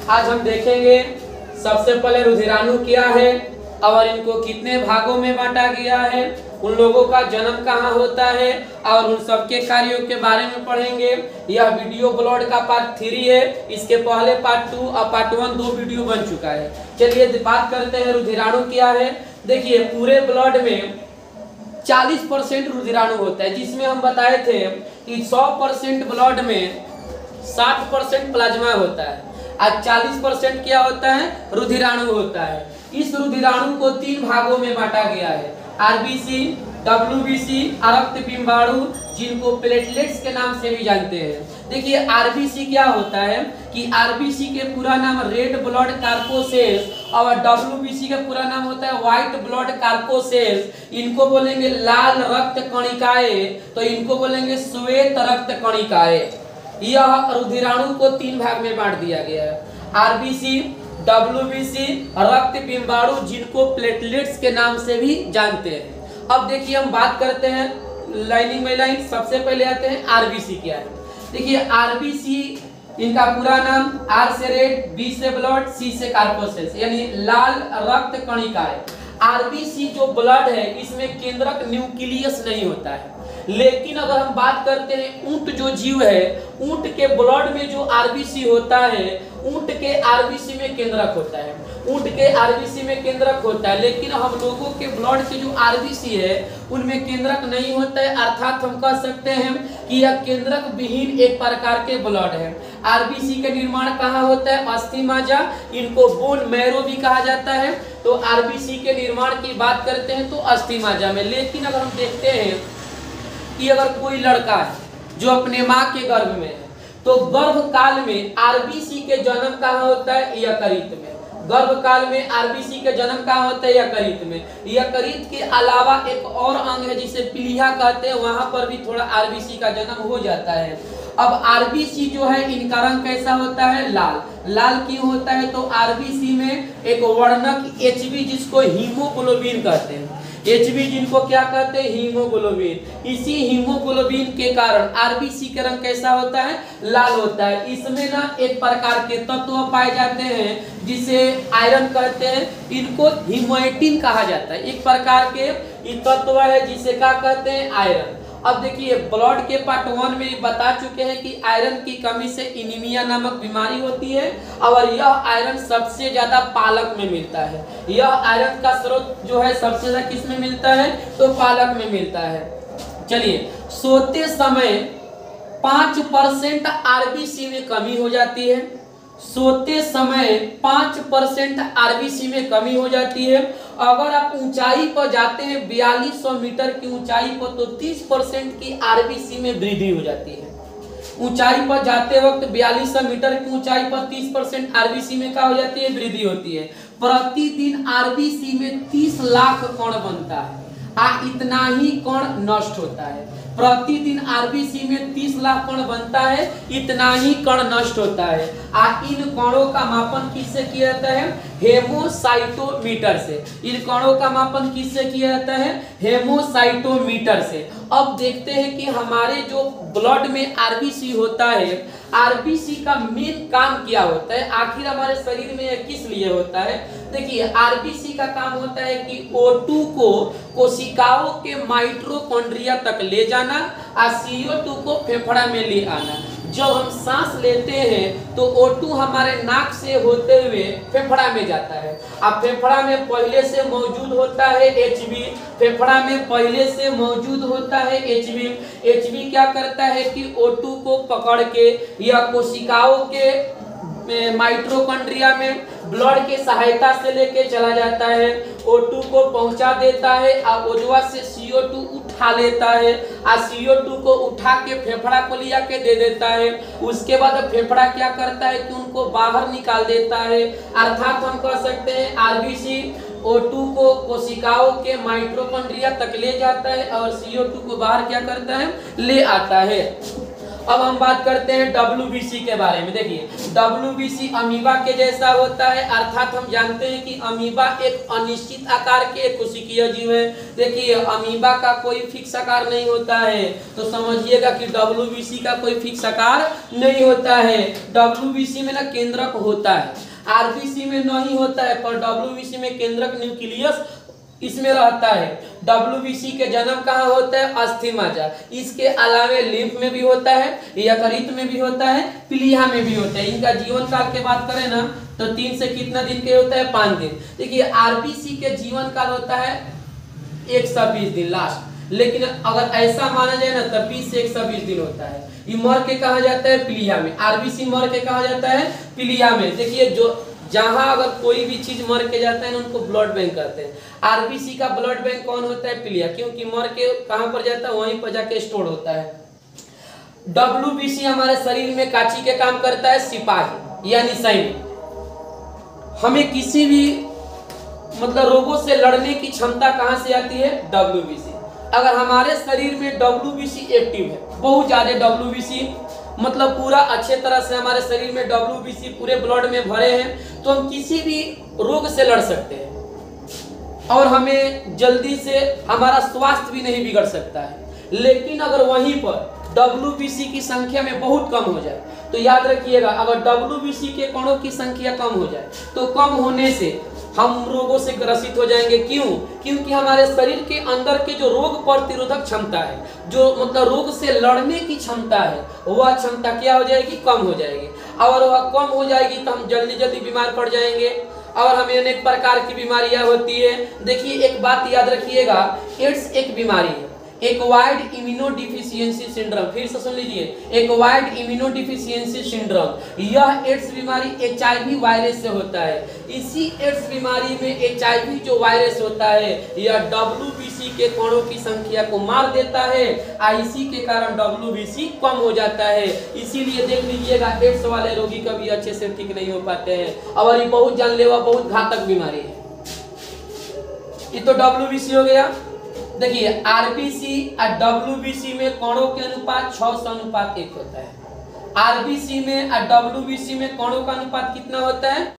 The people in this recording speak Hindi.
आज हम देखेंगे सबसे पहले रुधिराणु क्या है और इनको कितने भागों में बांटा गया है, उन लोगों का जन्म कहाँ होता है और उन सबके कार्यों के बारे में पढ़ेंगे। यह वीडियो ब्लड का पार्ट 3 है। इसके पहले पार्ट 2 और पार्ट 1 दो वीडियो बन चुका है। चलिए बात करते हैं रुधिराणु क्या है। देखिए पूरे ब्लड में 40% रुधिराणु होता है, जिसमें हम बताए थे कि 100% ब्लड में 60% प्लाज्मा होता है और 40% क्या होता है, रुधिराणु होता है। इस रुधिराणु को 3 भागों में बांटा गया है, आरबीसी, डब्ल्यूबीसी, रक्त बिंबाणु, जिनको प्लेटलेट्स के नाम से भी जानते हैं। देखिए आरबीसी क्या होता है कि आरबीसी के पूरा नाम रेड ब्लड कार्पोसेल्स और डब्ल्यूबीसी का पूरा नाम होता है व्हाइट ब्लड कार्पोसेल्स। इनको बोलेंगे लाल रक्त कणिकाएं, तो इनको बोलेंगे श्वेत रक्त कणिकाएं। यह रुधिराणु को 3 भाग में बांट दिया गया है, आरबीसी, डब्ल्यूबीसी, रक्त बिंबाणु, जिनको प्लेटलेट्स के नाम से भी जानते हैं। अब देखिए हम बात करते हैं लाइनिंग बाय लाइन। सबसे पहले आते हैं आरबीसी क्या है। देखिए आरबीसी इनका पूरा नाम आर से रेड, बी से ब्लड, सी से कार्पोसेल्स, यानी लाल रक्त कणिकाएं। आरबीसी जो ब्लड है इसमें केंद्रक न्यूक्लियस नहीं होता है, लेकिन अगर हम बात करते हैं ऊंट जो जीव है, ऊंट के ब्लड में जो आरबीसी होता है, ऊंट के आरबीसी में केंद्रक होता है, ऊंट के आरबीसी में केंद्रक होता है। लेकिन हम लोगों के ब्लड के जो आरबीसी है उनमें केंद्रक नहीं होता है, अर्थात हम कह सकते हैं कि यह केंद्रक विहीन एक प्रकार के ब्लड है। आरबीसी का निर्माण कहाँ होता है, अस्थि मज्जा, इनको बोन मैरो भी कहा जाता है। तो आरबीसी के निर्माण की बात करते हैं तो अस्थि मज्जा में। लेकिन अगर हम देखते हैं कि अगर कोई लड़का है जो अपने माँ के गर्भ में है, तो गर्भकाल में आरबीसी के जन्म कहाँ होता है, यकृत में। गर्भकाल में आरबीसी के जन्म कहाँ होता है, यकृत में। यकृत के अलावा एक और अंग है जिसे पीलिया कहते हैं, वहां पर भी थोड़ा आरबीसी का जन्म हो जाता है। अब आरबीसी जो है इनका रंग कैसा होता है, लाल। लाल क्यों होता है, तो आरबीसी में एक वर्णक एचबी, जिसको हीमोग्लोबिन कहते हैं, एचबी जिनको क्या कहते हैं, हीमोग्लोबिन। इसी हीमोग्लोबिन के कारण आरबीसी का रंग कैसा होता है, लाल होता है। इसमें ना एक प्रकार के तत्व पाए जाते हैं जिसे आयरन कहते हैं, इनको हीमोएटिन कहा जाता है। एक प्रकार के तत्व है जिसे क्या कहते हैं, आयरन। अब देखिए ब्लड के पार्ट 1 में बता चुके हैं कि आयरन की कमी से एनीमिया नामक बीमारी होती है और यह आयरन सबसे ज्यादा पालक में मिलता है। यह आयरन का स्रोत जो है सबसे ज्यादा किस में मिलता है, तो पालक में मिलता है। चलिए सोते समय 5% आरबीसी में कमी हो जाती है, सोते समय 5% आरबीसी में कमी हो जाती है। अगर आप ऊंचाई पर जाते हैं 4200 मीटर की ऊंचाई पर, तो 30% की आरबीसी में वृद्धि हो जाती है। ऊंचाई पर जाते वक्त 4200 मीटर की ऊंचाई पर 30% आरबीसी में क्या हो जाती है, वृद्धि होती है। प्रतिदिन आरबीसी में 30 लाख कण बनता है, इतना ही कण नष्ट होता है। प्रतिदिन आरबीसी में 30 लाख कण बनता है, इतना ही कण नष्ट होता है। इन कणों का मापन किससे किया जाता है, हेमोसाइटोमीटर से। इन कणों का मापन किससे किया जाता है, हेमोसाइटोमीटर से। अब देखते हैं कि हमारे जो ब्लड में आरबीसी होता है, आरबीसी का मेन काम क्या होता है, आखिर हमारे शरीर में यह किस लिए होता है। देखिए आरबीसी का काम होता है कि O2 को कोशिकाओं के माइटोकॉन्ड्रिया तक ले जाना और CO2 को फेफड़ा में ले आना। जब हम सांस लेते हैं तो O2 हमारे नाक से होते हुए फेफड़ा में जाता है। अब फेफड़ा में पहले से मौजूद होता है एचबी, फेफड़ा में पहले से मौजूद होता है एचबी। एचबी क्या करता है कि O2 को पकड़ के या कोशिकाओं के माइटोकॉन्ड्रिया में ब्लड के सहायता से लेके चला जाता है, O2 को पहुंचा देता है और ओजवा से CO2 उठा लेता है और CO2 को उठा के फेफड़ा को लिया के दे देता है। उसके बाद फेफड़ा क्या करता है कि उनको बाहर निकाल देता है। अर्थात हम कह सकते हैं आरबीसी O2 को कोशिकाओं के माइटोकॉन्ड्रिया तक ले जाता है और CO2 को बाहर क्या करता है, ले आता है। अब हम बात करते हैं WBC के बारे में। देखिए WBC अमीबा के जैसा होता है, अर्थात हम जानते हैं कि अमीबा एक अनिश्चित आकार के कोशिकीय जीव है। देखिए अमीबा का कोई फिक्स आकार नहीं होता है, तो समझिएगा कि WBC का कोई फिक्स आकार नहीं होता है। WBC में ना केंद्रक होता है, RBC में नहीं होता है, पर WBC में केंद्रक न्यूक्लियस इसमें रहता है। WBC के जन्म कहाँ होता है? अस्थि मज्जा। इसके अलावे लिम्फ में भी होता है, यकृत में भी होता है, प्लीहा में भी होता है। इनका जीवन काल की बात करें ना तो 3 से कितना दिन के होता है? 5 दिन। देखिए RBC के जीवन काल होता है 120 दिन लास्ट, लेकिन अगर ऐसा माना जाए ना तो 20 से 120 दिन होता है। ये मर के कहा जाता है? प्लीहा में। RBC मर के कहा जाता है? प्लीहा में। देखिए जो जहां अगर कोई भी चीज मर के जाता है ना उनको ब्लड बैंक कहते हैं। RBC का ब्लड बैंक कौन होता है? प्लीहा, क्योंकि मर के कहां पर जाता है? वहीं पर जाके स्टोर होता है। WBC हमारे शरीर में काची के काम करता है? सिपाही यानी सैनिक। हमें किसी भी मतलब रोगों से लड़ने की क्षमता कहां से आती है? WBC। अगर हमारे शरीर में WBC एक्टिव है, बहुत ज्यादा WBC मतलब पूरा अच्छे तरह से हमारे शरीर में WBC पूरे ब्लड में भरे हैं, तो हम किसी भी रोग से लड़ सकते हैं और हमें जल्दी से हमारा स्वास्थ्य भी नहीं बिगड़ सकता है। लेकिन अगर वहीं पर WBC की संख्या में बहुत कम हो जाए तो याद रखिएगा, अगर WBC के कणों की संख्या कम हो जाए तो कम होने से हम रोगों से ग्रसित हो जाएंगे। क्यों? क्योंकि हमारे शरीर के अंदर के जो रोग प्रतिरोधक क्षमता है, जो मतलब रोग से लड़ने की क्षमता है, वह क्षमता क्या हो जाएगी? कम हो जाएगी। और वह कम हो जाएगी तो हम जल्दी जल्दी बीमार पड़ जाएंगे और हमें अनेक प्रकार की बीमारियां होती है। देखिए एक बात याद रखिएगा, एड्स एक बीमारी है, एक्वायर्ड इम्यूनोडिफिशियेंसी सिंड्रोम। फिर से सुन लीजिए, एक्वायर्ड इम्यूनोडिफिशियेंसी सिंड्रोम। यह एड्स बीमारी HIV वायरस से होता है। इसी एड्स बीमारी में HIV जो वायरस होता है यह WBC के कणों की संख्या को मार देता है, इसी के कारण WBC कम हो जाता है। इसीलिए देख लीजिएगा एड्स वाले रोगी कभी अच्छे से ठीक नहीं हो पाते हैं और ये बहुत जानलेवा, बहुत घातक बीमारी है। ये तो WBC हो गया। देखिए RBC और WBC में कणों के अनुपात 6:1 होता है। RBC में और WBC में कणों का अनुपात कितना होता है?